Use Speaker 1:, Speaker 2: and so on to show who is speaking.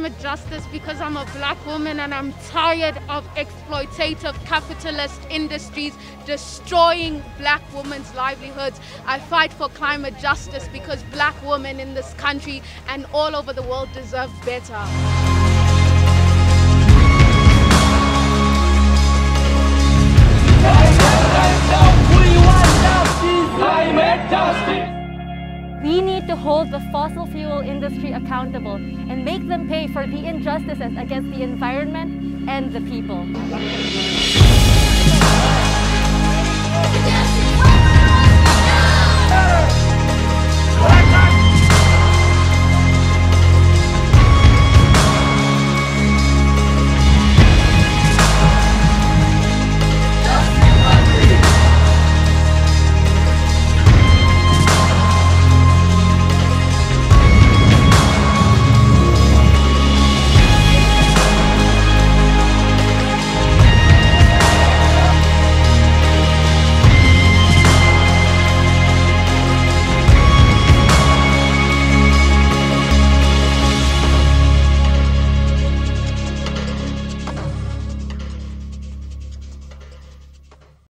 Speaker 1: climate justice because I'm a black woman and I'm tired of exploitative capitalist industries destroying black women's livelihoods. I fight for climate justice because black women in this country and all over the world deserve better.
Speaker 2: We need to hold the fossil fuel industry accountable and make them pay for the injustices against the environment and the people.